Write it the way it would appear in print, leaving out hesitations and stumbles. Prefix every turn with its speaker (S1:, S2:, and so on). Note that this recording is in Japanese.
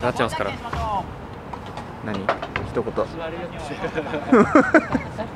S1: なっちゃいますから。何？一言。